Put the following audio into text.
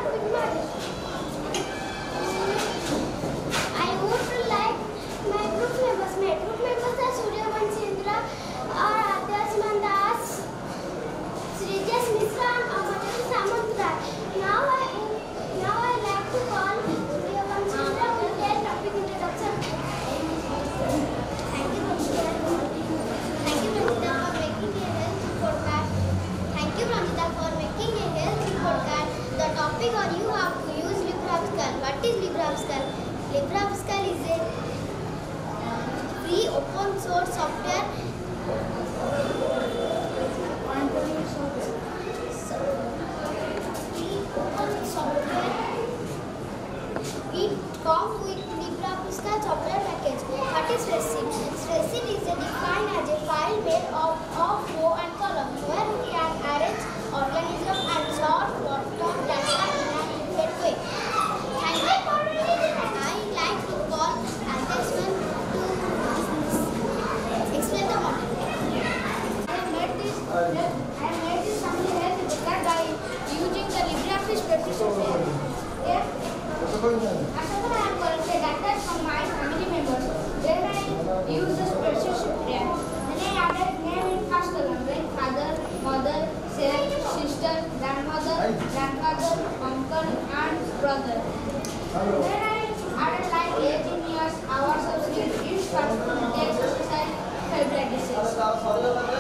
with magic. I would like my group members. My group members are Suryavanshi Indra, Adarsh Mandas, Srijesh Mishra, and Amarjyoti Samantrai. Now I like to call Suryavanshi Indra with their topic introduction. Thank you, Pranjita, for making a healthy podcast. Thank you, Pranjita, for making a healthy podcast. The topic on you have to use LibreOpscal. What is LibreOpscal? LibreOpscal is a free open source software. It comes with LibreOpscal software package. What is Resin? Resin is defined as a file made of row and column where we can arrange organisms and sort data in a different way. I like to call attachment to explain the model. I made this family health record by using the LibreOffice spreadsheet software. After I have collected data from my family members, then I use the spreadsheet software. Then I added name in first column like father, mother, sister, grandmother, grandfather, uncle, and brother. Then I added like age in years, hours of sleep, each person, text, exercise, favorite disease.